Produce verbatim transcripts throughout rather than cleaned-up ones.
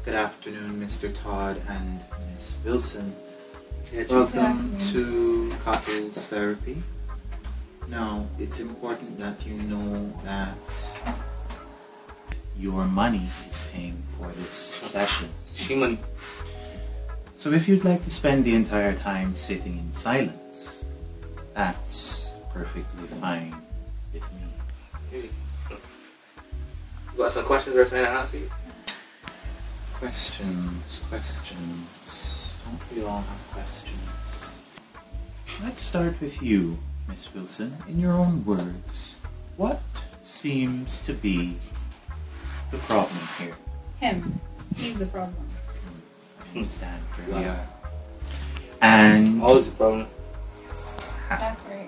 Good afternoon, Mister Todd and Miss Wilson. Yeah, Welcome to Couples Therapy. Now, it's important that you know that your money is paying for this session. She money. So if you'd like to spend the entire time sitting in silence, that's perfectly fine with me. Easy. You got some questions or something to answer you? Questions, questions. Don't we all have questions? Let's start with you, Miss Wilson. In your own words, what seems to be the problem here? Him. He's the problem. I understand where we are. And Always a problem. yes, That's right.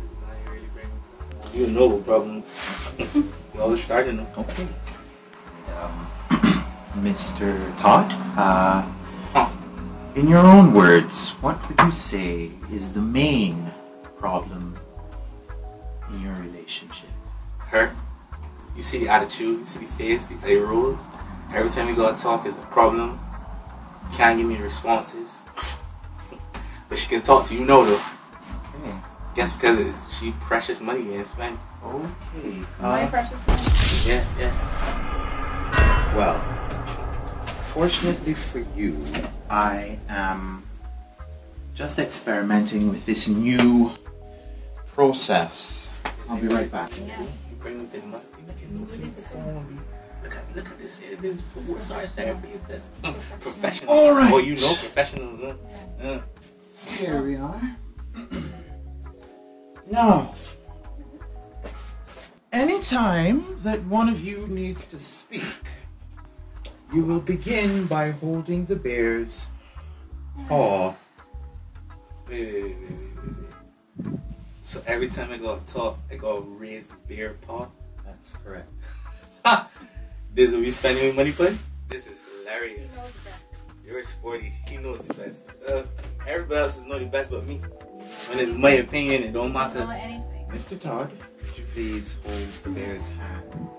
You know what problem. You always starting them. okay. And, um, Mister Todd, uh, Huh. in your own words, what would you say is the main problem in your relationship? Her. You see the attitude, you see the face, the eye rolls. Every time we go to talk is a problem. Can't give me responses. But she can talk to you, know though. Okay. Guess because it's she precious money being spent. Okay. My Uh, precious one. Yeah, yeah. well, fortunately for you, I am just experimenting with this new process. I'll be right back. Yeah. You bring them to the money. Look at, look at this. It is massage therapy. It says mm, professional. All right. Oh, you know professional. Uh, uh. Here we are. Now, anytime that one of you needs to speak, you will begin by holding the bear's paw. Wait, wait, wait, wait, wait, wait. So every time I go to talk, I go raise the bear paw. That's correct. Ha! This is what we spending your money for? This is hilarious. He knows the best. You're sporty. He knows the best. Uh, everybody else knows the best but me. When it's my opinion, it don't I don't know matter. anything. Mister Todd, could you please hold the bear's hand?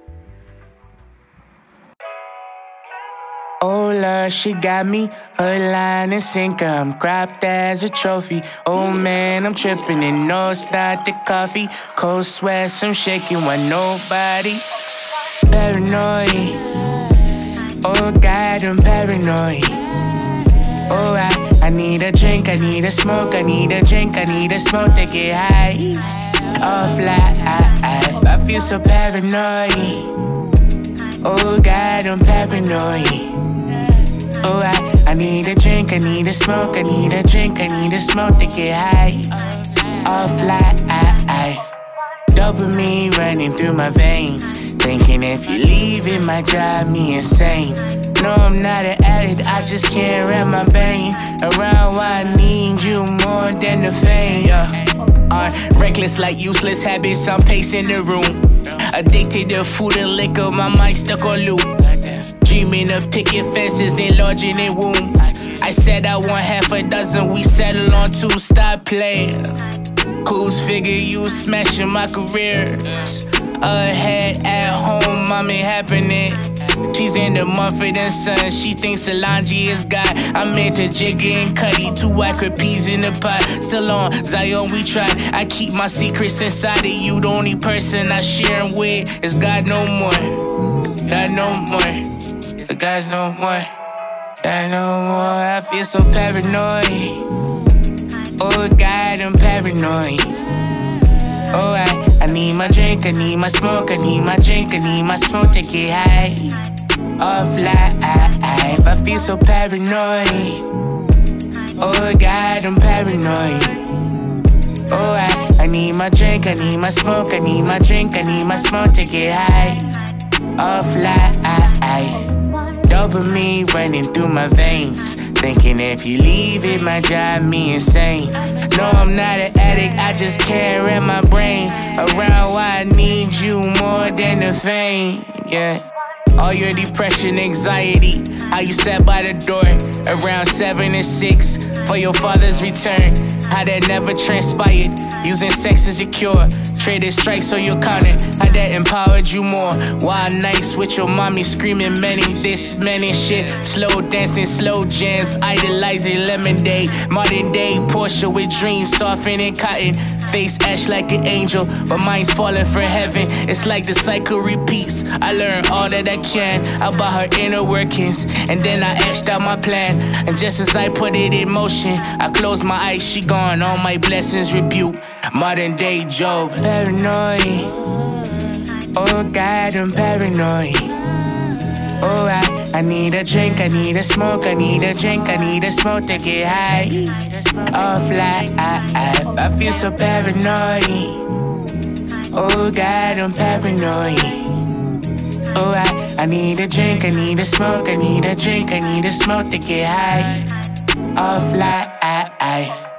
Oh, Lord, she got me. Her line and sinker, I'm cropped as a trophy. Oh, man, I'm tripping and no, it's not the coffee. Cold sweats, I'm shaking while nobody. Paranoid. Oh, God, I'm paranoid. Oh, I, I need a drink, I need a smoke, I need a drink, I need a smoke to get high. Off life, I, I, I feel so paranoid. Oh, God, I'm paranoid. Oh, I, I need a drink, I need a smoke, I need a drink, I need a smoke to get high. Off life, dopamine running through my veins. Thinking if you leave it might drive me insane. No, I'm not an addict, I just can't wrap my brain around why I need you more than the fame. Yeah. Uh, reckless like useless habits, I'm pacing the room. Addicted to food and liquor, my mind stuck on loop. Dreaming of picket fences, enlarging in wombs. I said I want half a dozen, we settle on two, stop playing. Cool's figure, you smashing my career. Ahead at home, mommy happening. She's in the Mumford and Sons, she thinks Solange is God. I'm into Jigga and Cuddy, two acrid peas in the pot. Still on Zion, we tried. I keep my secrets inside of you. The only person I share 'em with is God no more. God no more. God no more. God no more. I feel so paranoid. Oh God, I'm paranoid. Oh, I, I need my drink, I need my smoke, I need my drink, I need my smoke to get high. Off life, I feel so paranoid. Oh God, I'm paranoid. Oh, I, I need my drink, I need my smoke, I need my drink, I need my smoke to get high. Off life, dopamine running through my veins. Thinking if you leave it might drive me insane. No, I'm not an addict, I just can't wrap my brain around why I need you more than the fame. Yeah. All your depression, anxiety, how you sat by the door around seven and six for your father's return. How that never transpired, using sex as your cure. Traded strikes so you're counting, how that empowered you more. Wild nights with your mommy screaming many this, many shit. Slow dancing, slow jams, idolizing lemonade. Modern day Porsche with dreams, soften and cotton. Face ash like an angel, but mine's falling for heaven. It's like the cycle repeats. I learned all that I can about her inner workings, and then I etched out my plan. And just as I put it in motion, I closed my eyes, she gone. All my blessings rebuke. Modern day Job. Paranoid. Oh God, I'm paranoid. Oh, I, I need a drink, I need a smoke, I need a drink, I need a smoke to get high. Off like I, I, I feel so paranoid. Oh God, I'm paranoid. Oh, I, I need a drink, I need a smoke, I need a drink, I need a smoke to get high. Off like I, I.